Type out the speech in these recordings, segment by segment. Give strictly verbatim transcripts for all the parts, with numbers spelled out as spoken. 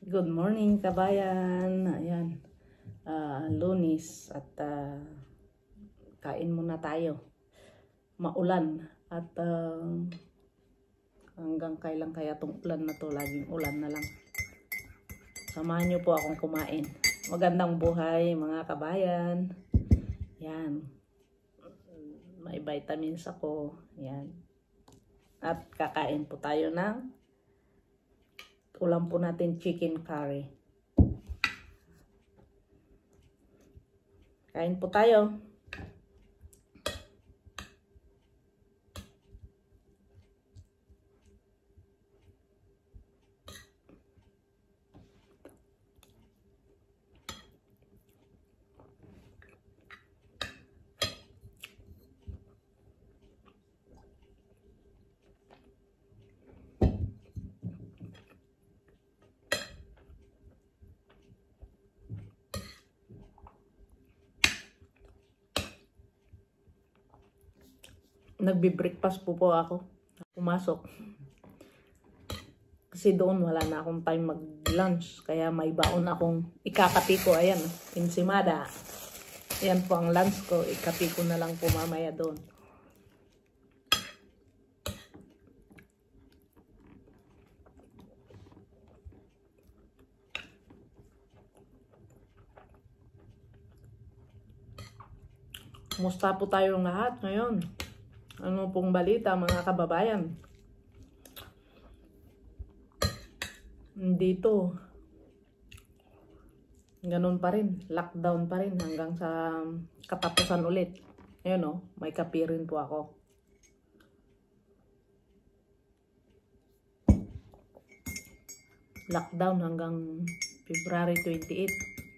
Good morning, kabayan. Ayan, uh, Lunes at uh, kain muna tayo. Maulan at uh, hanggang kailan kaya tong ulan na to, laging ulan na lang. Samahan niyo po akong kumain. Magandang buhay mga kabayan. Yan. May vitamins ako. Yan. At kakain po tayo ng ulam po natin, chicken curry. Kain po tayo. Nagbi-breakfast po po ako. Pumasok. Kasi doon wala na akong time mag-lunch. Kaya may baon akong ikakapi ko. Ayan, ensimada. Ayan po ang lunch ko. Ikapi ko na lang po mamaya doon. Kumusta po tayong lahat ngayon? Ano pong balita mga kababayan? Dito, ganun pa rin. Lockdown pa rin hanggang sa katapusan ulit. Ayun o, may kape rin po ako. Lockdown hanggang February twenty-eight.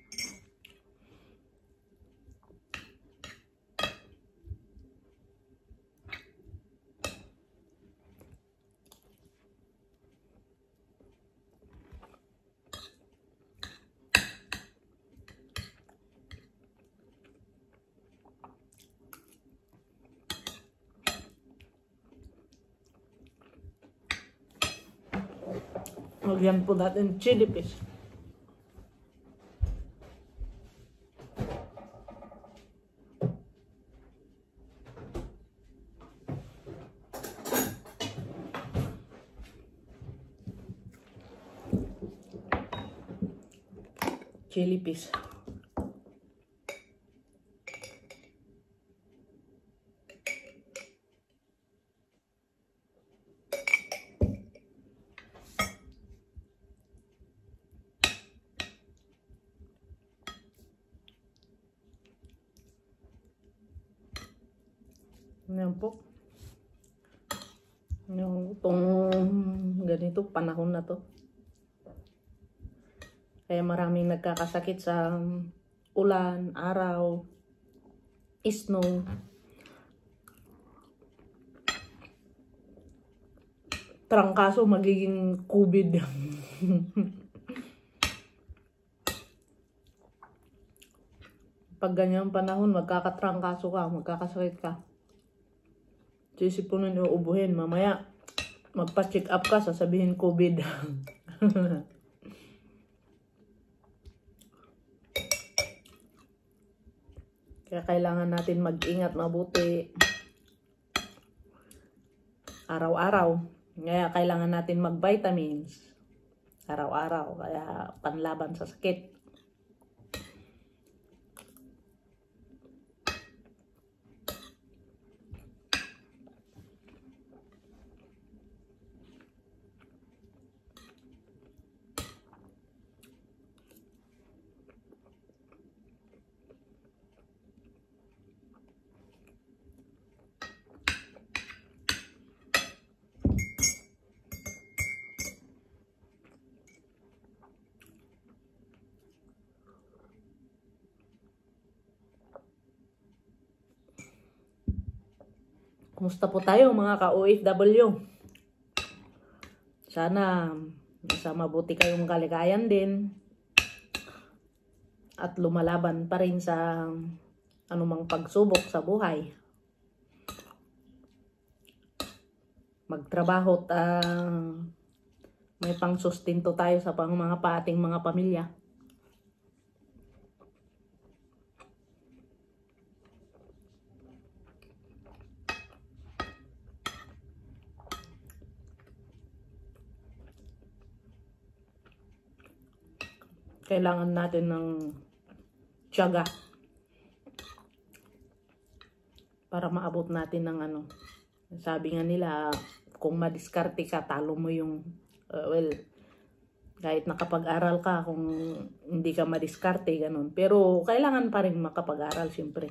Lagyan po natin chili fish. Chili fish. Yan po. Yung itong ganito panahon na to. Kaya maraming nagkakasakit sa ulan, araw, snow. Trangkaso magiging COVID. Pag ganyang panahon, magkakatrangkaso ka, magkakasakit ka. Sisipunin o ubuhin, mamaya magpa-check up ka, sasabihin COVID. Kaya kailangan natin mag-ingat mabuti araw-araw. Kaya kailangan natin mag-vitamins araw-araw, kaya panlaban sa sakit. Kumusta po tayo mga ka-O F W? Sana sa mabuti kayong kalagayan din. At lumalaban pa rin sa anumang pagsubok sa buhay. Magtrabaho at uh, may pang-sustento tayo sa pang mga pating mga pamilya. Kailangan natin ng tiyaga para maabot natin ng ano. Sabi nga nila, kung madiskarte ka, talo mo yung, uh, well, kahit nakapag-aral ka, kung hindi ka madiskarte, ganun. Pero kailangan pa rin makapag-aral, siyempre.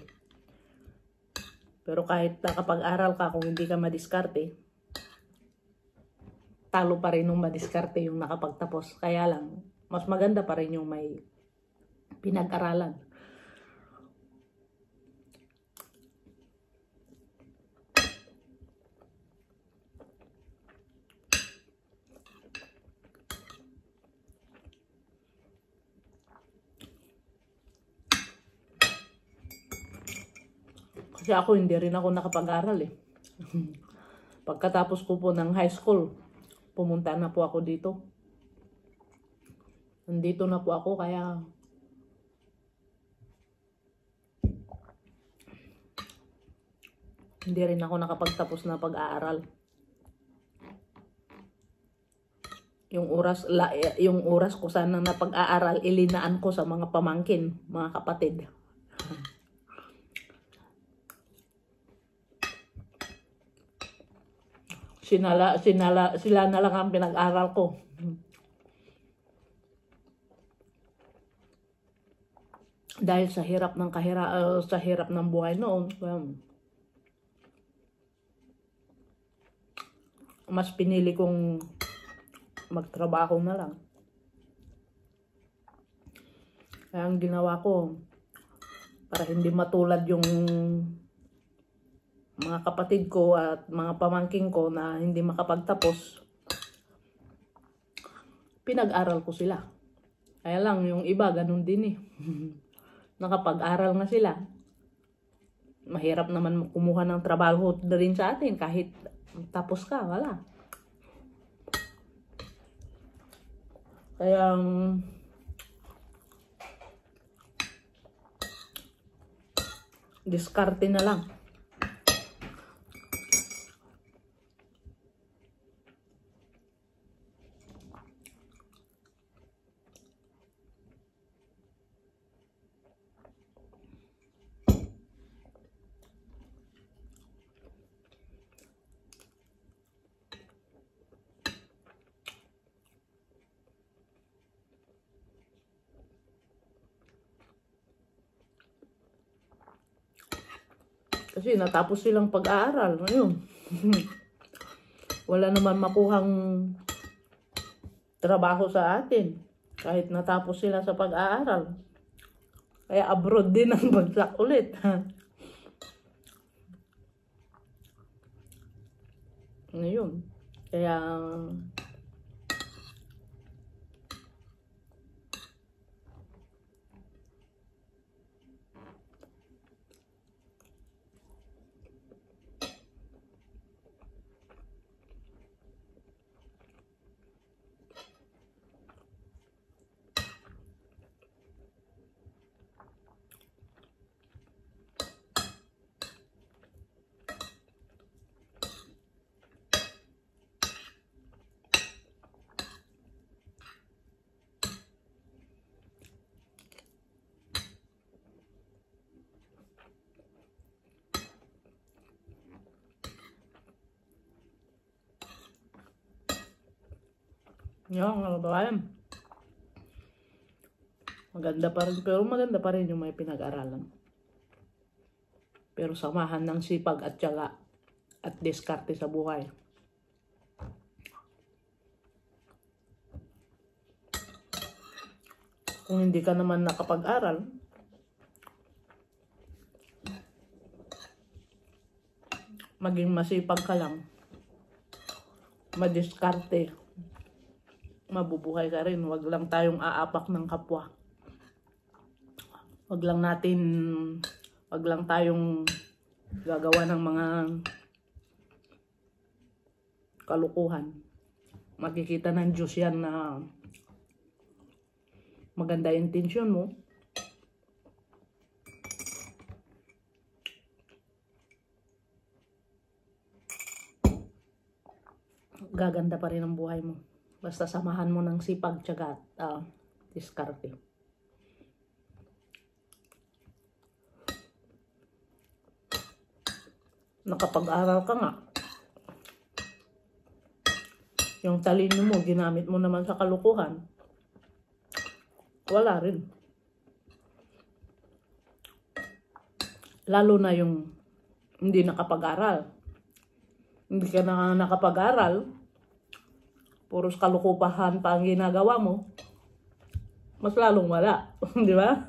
Pero kahit nakapag-aral ka, kung hindi ka madiskarte, talo pa rin nung madiskarte yung nakapagtapos. Kaya lang, mas maganda pa rin yung may pinag-aralan. Kasi ako, hindi rin ako nakapag-aral eh. Pagkatapos ko po ng high school, pumunta na po ako dito. Nandito na po ako, kaya hindi rin ako nakapagtapos na pag-aaral. Yung oras, la, yung oras ko sana na pag-aaral, ilinaan ko sa mga pamangkin, mga kapatid. Sinala, sinala, sila na lang ang pinag-aral ko. Dahil sa hirap ng kahira, uh, sa hirap ng buhay noon, um, mas pinili kong magtrabaho na lang. Kaya ang ginawa ko, para hindi matulad yung mga kapatid ko at mga pamangking ko na hindi makapagtapos, pinag-aral ko sila. Kaya lang, yung iba, ganun din eh. Nakapag-aral nga sila. Mahirap naman kumuha ng trabaho rin sa atin kahit tapos ka, wala. Kaya diskarte na lang. Kasi natapos silang pag-aaral. Ayun. Wala naman makuhang trabaho sa atin. Kahit natapos sila sa pag-aaral. Kaya abroad din ang bagsak ulit. Ayun. Kaya yung mga babayan, maganda pa rin, pero maganda pa rin yung may pinag-aralan. Pero samahan ng sipag at tiyaga at diskarte sa buhay. Kung hindi ka naman nakapag-aral, maging masipag ka lang, madiskarte, mabubuhay ka rin. Wag lang tayong aapak ng kapwa. Wag lang natin, wag lang tayong gagawa ng mga kalukuhan. makikita ng Diyos yan na maganda yung intensyon mo. Gaganda pa rin ang buhay mo. Basta samahan mo ng sipag, tiyaga at uh, diskarte. Nakapag-aral ka nga. Yung talino mo, ginamit mo naman sa kalukuhan. Wala rin. Lalo na yung hindi nakapag-aral. Hindi ka na nakapag-aral, puros kalukupahan pa ang ginagawa mo, mas lalong wala. Di ba?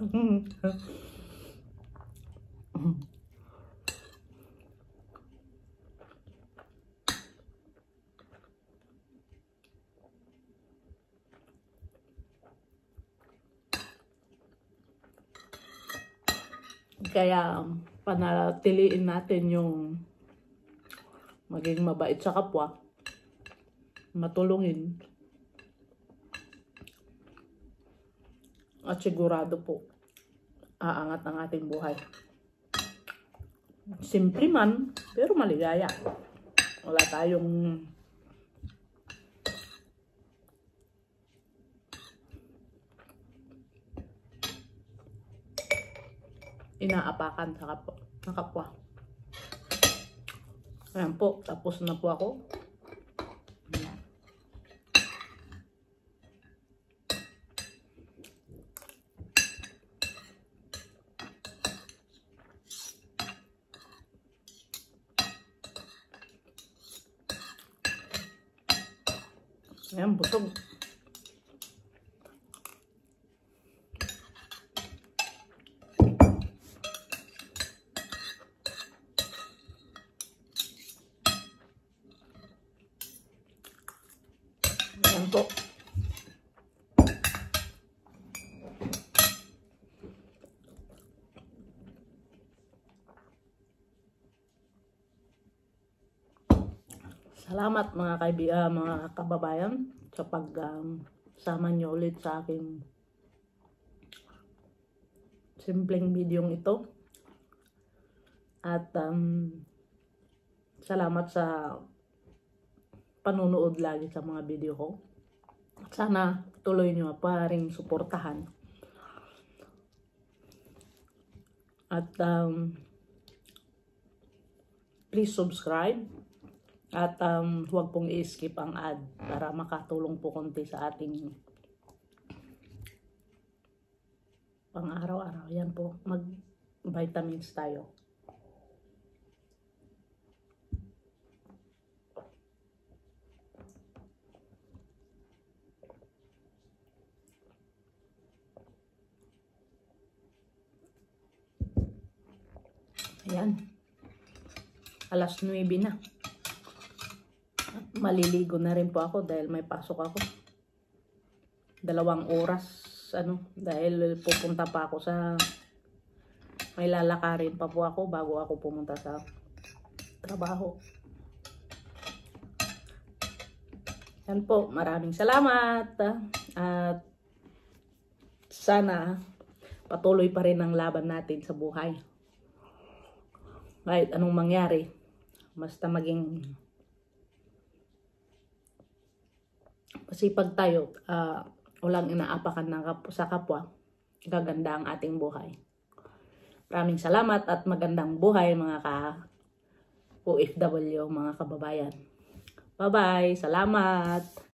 Kaya panatiliin natin yung maging mabait sa kapwa, matulungin, at sigurado po aangat ang ating buhay. Simple man, pero maligaya. Wala tayong inaapakan sa kapwa. Sa kapwa. Ayan po, tapos na po ako. Ayan. Ayan, busog. Ayan po. Salamat mga kaibigan, mga kababayan sa pagsama um, nyo ulit sa aking simpleng video ito. At um, salamat sa panunood lagi sa mga video ko. At sana tuloy nyo pa rin suportahan. At um, please subscribe. At um, huwag pong i-skip ang ad para makatulong po konti sa ating pang-araw-araw. Yan po, mag-vitamins tayo. Ayan. Alas nuwebe na. Maliligo na rin po ako dahil may pasok ako. Dalawang oras, ano, dahil pupunta pa ako sa, may lalakarin pa po ako bago ako pumunta sa trabaho. Yan po, maraming salamat. At sana patuloy pa rin ang laban natin sa buhay. Kahit anong mangyari, basta maging masipag tayo, uh, walang inaapakan ng kap sa kapwa, gaganda ang ating buhay. Maraming salamat at magandang buhay mga ka-O F W, mga kababayan. Bye-bye! Salamat!